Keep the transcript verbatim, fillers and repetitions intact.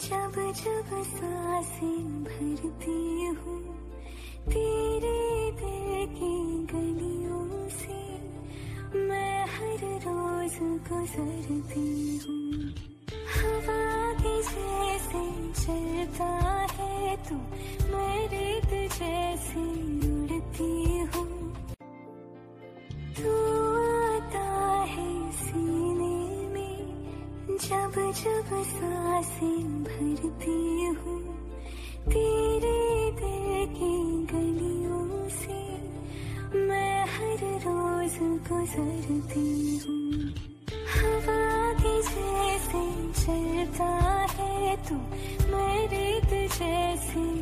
जब जब सांसें भरती हूँ तेरे दिल की गलियों से, मैं हर रोज गुजरती हूँ। हवा के जैसे चलता है तू, मैं रेत जैसे उड़ती हूँ। तू आता है सीने में जब जब सांसें भरती हूँ तेरे दिल की गलियों से, मैं हर रोज गुजरती हूँ। हवा के जैसे चलता है तू, मैं रेत जैसे